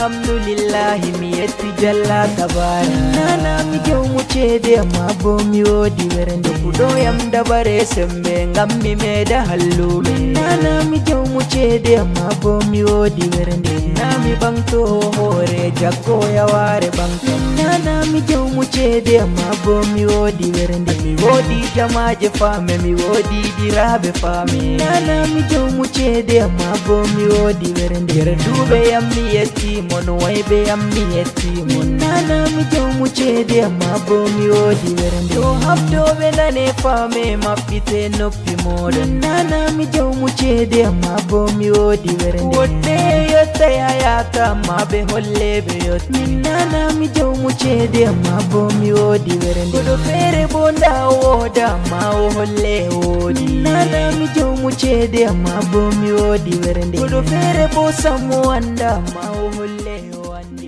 alhamdulillahi mi yetti jalla tabara nana mi jawmu cede amma bo mi wodi wernde kuɗoyam dabare sembe ngam mi meeda halluɓe nana mi jawmu cede amma bo mi wodi wernde nami ɓanto hoore jakko yaware ɓankam nana mi jawmu cede amma bo mi wodi wernde mi wodi jamaje faame mi wodi diraɓe faame nana mi jawmu cede amma bo mi wodi wernde yerduɓe yam mi yetti mon wayɓe yam mi yetti mon nana mi jawmu cede amma bo mi wodi wernde to habdoɓe nane faame maɓɓite noppi moɗon nana mi jawmu cede amma bo mi wodi wernde woɗɗe yotta yayata amma ɓe holle ɓe yotti min nana mi jawmu cede amma bo mi wodi wernde koɗo feere bo nda woda amma o holle wodi nana mi jawmu cede amma bo mi wodi wernde koɗo feere bo sammo anda amma o holle o andi